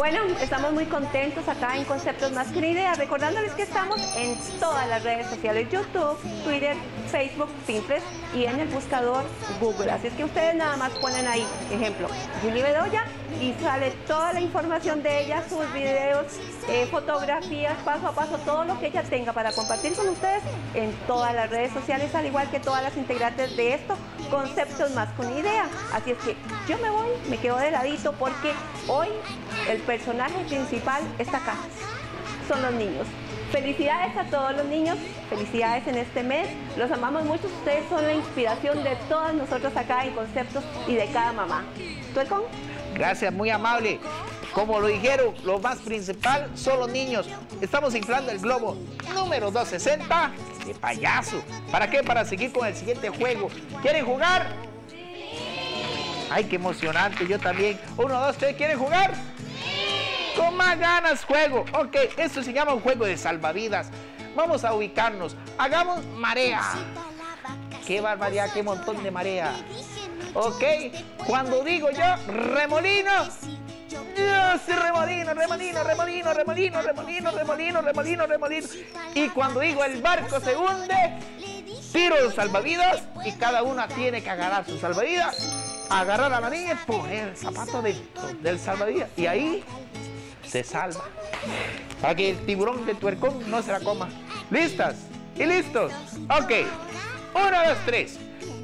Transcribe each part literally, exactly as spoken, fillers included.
Bueno, estamos muy contentos acá en Conceptos Más que una Idea, recordándoles que estamos en todas las redes sociales, YouTube, Twitter, Facebook, Pinterest y en el buscador Google. Así es que ustedes nada más ponen ahí, ejemplo, Julie Bedoya, y sale toda la información de ella, sus videos, eh, fotografías, paso a paso, todo lo que ella tenga para compartir con ustedes en todas las redes sociales, al igual que todas las integrantes de esto, Conceptos Más que una Idea. Así es que yo me voy, me quedo de ladito porque hoy el personaje principal está acá, son los niños. Felicidades a todos los niños, felicidades en este mes, los amamos mucho, ustedes son la inspiración de todas nosotros acá en Conceptos y de cada mamá. ¿Tuercón? Gracias, muy amable. Como lo dijeron, lo más principal son los niños. Estamos inflando el globo número doscientos sesenta de payaso. ¿Para qué? Para seguir con el siguiente juego. ¿Quieren jugar? Ay, qué emocionante, yo también. Uno, dos, tres, ¿quieren jugar? Con más ganas juego. Ok, esto se llama un juego de salvavidas. Vamos a ubicarnos. Hagamos marea. Qué barbaridad, qué montón de marea. Ok, cuando digo yo remolino, yo sí remolino, remolino, remolino, remolino, remolino, remolino, remolino, remolino. Y cuando digo el barco se hunde, tiro los salvavidas y cada una tiene que agarrar sus salvavidas, agarrar a la niña y poner el zapato dentro del salvavidas. Y ahí se salva. Para que el tiburón de Tuercón no se la coma. ¿Listas? ¿Y listos? Ok. Uno, dos, tres.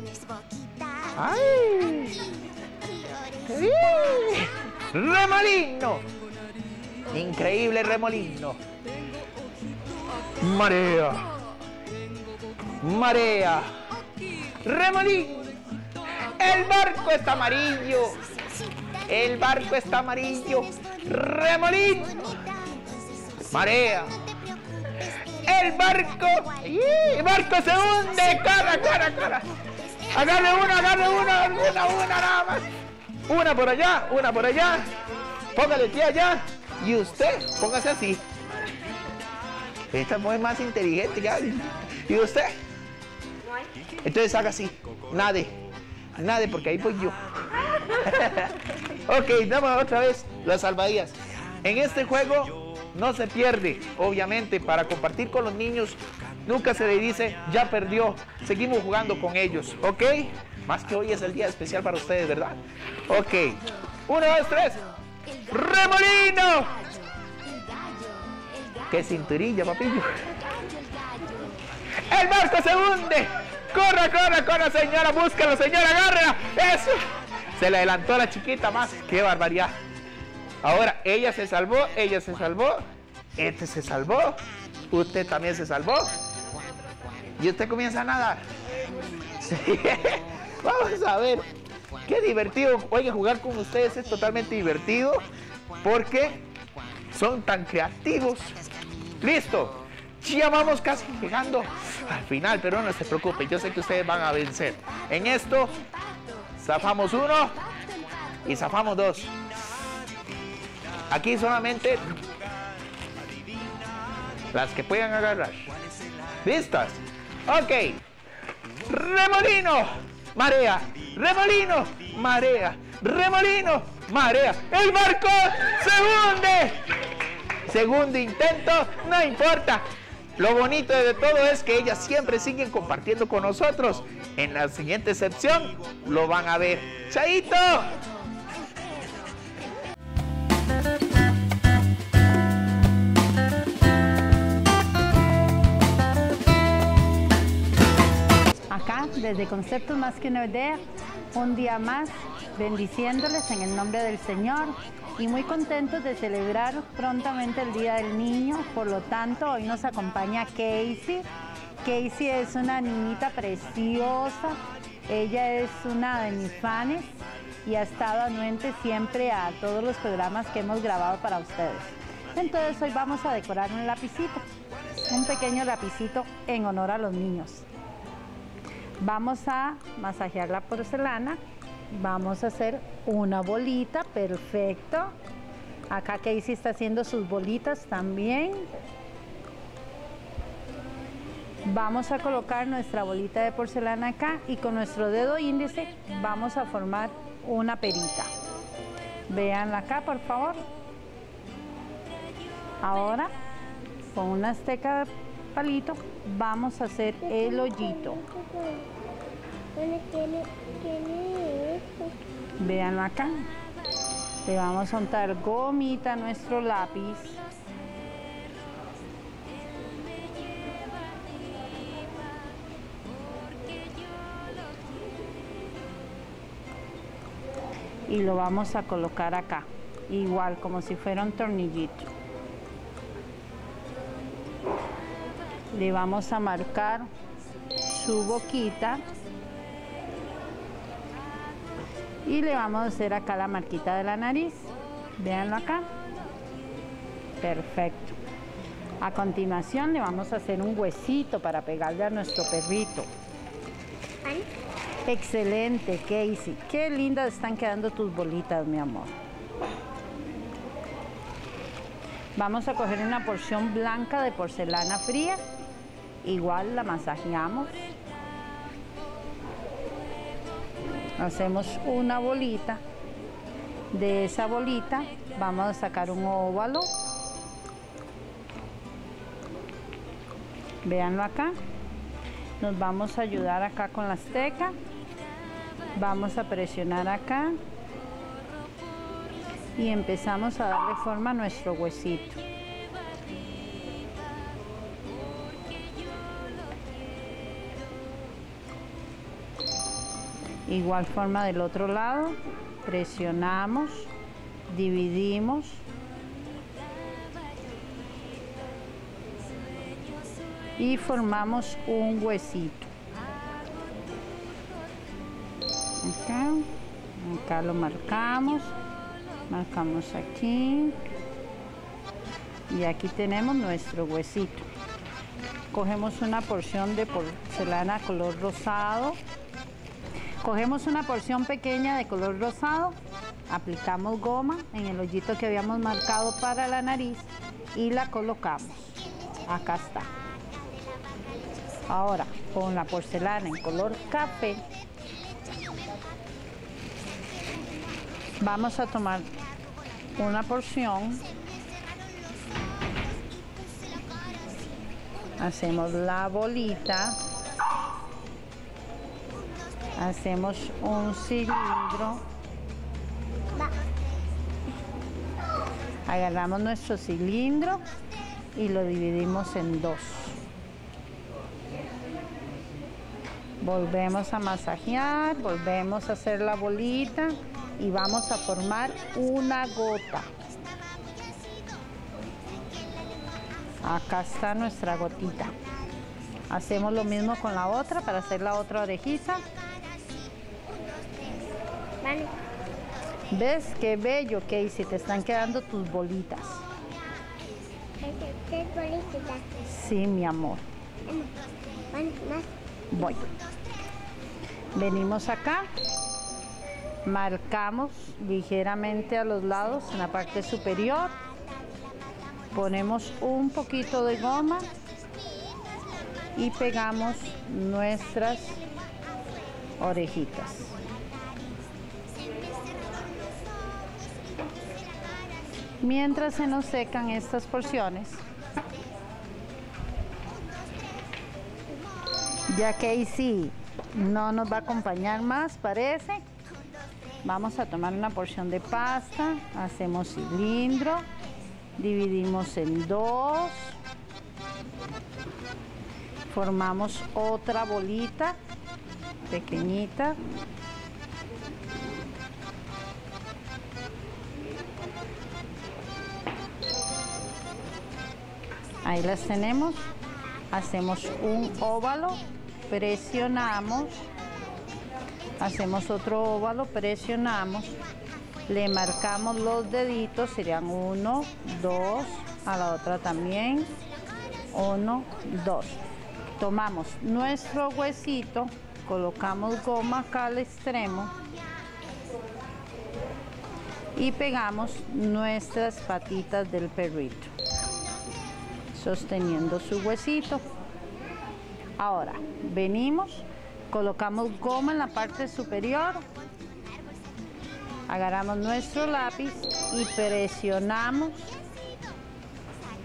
¡Ay! ¡Sí! ¡Remolino! Increíble remolino. Marea. Marea. Remolino. El barco está amarillo. El barco está amarillo. Remolino. Marea. El barco. El barco se hunde. Corra, corra, corra. Agarre una, agarre una, una, una nada más. Una por allá, una por allá. Póngale aquí allá. Y usted, póngase así. Esta mujer más inteligente ya. ¿Y usted? Entonces haga así. Nade. Nade porque ahí voy yo. Ok, damos otra vez las salvavidas. En este juego no se pierde, obviamente, para compartir con los niños. Nunca se le dice, ya perdió, seguimos jugando con ellos, ¿ok? Más que hoy es el día especial para ustedes, ¿verdad? Ok, uno, dos, tres, ¡remolino! ¡Qué cinturilla, papillo! ¡El barco se hunde! ¡Corra, corra, corra, señora! ¡Búscalo, señora! ¡Agárrela! ¡Eso! Se le adelantó a la chiquita más, ¡qué barbaridad! Ahora, ella se salvó, ella se salvó, este se salvó, usted también se salvó. Y usted comienza a nadar. Vamos a ver. Qué divertido. Oye, jugar con ustedes es totalmente divertido porque son tan creativos. Listo. Ya vamos casi llegando al final, pero no se preocupen. Yo sé que ustedes van a vencer. En esto, zafamos uno y zafamos dos. Aquí solamente las que puedan agarrar. ¿Listas? Ok, remolino, marea, remolino, marea, remolino, marea. ¡El barco se hunde! Segundo intento, no importa. Lo bonito de todo es que ellas siempre siguen compartiendo con nosotros. En la siguiente sección lo van a ver. ¡Chaito! Desde Conceptos Más que una Idea, un día más bendiciéndoles en el nombre del Señor y muy contentos de celebrar prontamente el Día del Niño. Por lo tanto, hoy nos acompaña Casey. Casey es una niñita preciosa, ella es una de mis fans y ha estado anuente siempre a todos los programas que hemos grabado para ustedes. Entonces hoy vamos a decorar un lapicito, un pequeño lapicito en honor a los niños. Vamos a masajear la porcelana, vamos a hacer una bolita, perfecto. Acá Casey está haciendo sus bolitas también. Vamos a colocar nuestra bolita de porcelana acá y con nuestro dedo índice vamos a formar una perita. Véanla acá, por favor. Ahora, con una azteca de palito, vamos a hacer el hoyito. Véanlo acá. Le vamos a untar gomita a nuestro lápiz. Y lo vamos a colocar acá, igual como si fuera un tornillito. Le vamos a marcar su boquita y le vamos a hacer acá la marquita de la nariz. Véanlo acá. Perfecto. A continuación le vamos a hacer un huesito para pegarle a nuestro perrito. Excelente, Casey. Qué lindas están quedando tus bolitas, mi amor. Vamos a coger una porción blanca de porcelana fría. Igual la masajeamos. Hacemos una bolita. De esa bolita vamos a sacar un óvalo. Véanlo acá. Nos vamos a ayudar acá con la azteca. Vamos a presionar acá. Y empezamos a darle forma a nuestro huesito. Igual forma del otro lado. Presionamos, dividimos. Y formamos un huesito. Acá, acá lo marcamos. Marcamos aquí. Y aquí tenemos nuestro huesito. Cogemos una porción de porcelana color rosado. Cogemos una porción pequeña de color rosado. Aplicamos goma en el hoyito que habíamos marcado para la nariz. Y la colocamos. Acá está. Ahora, con la porcelana en color café, vamos a tomar una porción, hacemos la bolita, hacemos un cilindro, agarramos nuestro cilindro y lo dividimos en dos. Volvemos a masajear, volvemos a hacer la bolita y vamos a formar una gota. Acá está nuestra gotita. Hacemos lo mismo con la otra para hacer la otra orejita. Vale. ¿Ves qué bello, Casey? Te están quedando tus bolitas. ¿Tres bolitas? Sí, mi amor. Vale, más. Voy. Venimos acá, marcamos ligeramente a los lados en la parte superior, ponemos un poquito de goma y pegamos nuestras orejitas. Mientras se nos secan estas porciones, ya que ahí sí no nos va a acompañar más, parece, vamos a tomar una porción de pasta, hacemos cilindro, dividimos en dos, formamos otra bolita pequeñita, ahí las tenemos, hacemos un óvalo, presionamos, hacemos otro óvalo, presionamos, le marcamos los deditos, serían uno, dos, a la otra también, uno, dos. Tomamos nuestro huesito, colocamos goma acá al extremo y pegamos nuestras patitas del perrito, sosteniendo su huesito. Ahora, venimos, colocamos goma en la parte superior, agarramos nuestro lápiz y presionamos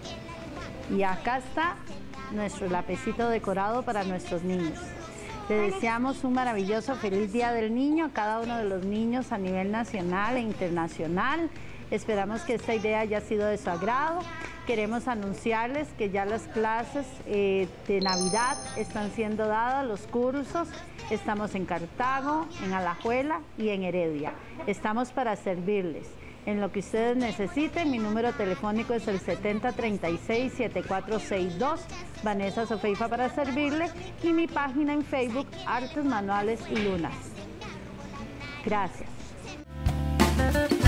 Y acá está nuestro lapicito decorado para nuestros niños. Le deseamos un maravilloso feliz Día del Niño a cada uno de los niños a nivel nacional e internacional. Esperamos que esta idea haya sido de su agrado. Queremos anunciarles que ya las clases eh, de Navidad están siendo dadas, los cursos. Estamos en Cartago, en Alajuela y en Heredia. Estamos para servirles. En lo que ustedes necesiten, mi número telefónico es el setenta treinta y seis, setenta y cuatro sesenta y dos, Vanessa Sofeifa para servirle, y mi página en Facebook, Artes Manuales y Lunas. Gracias.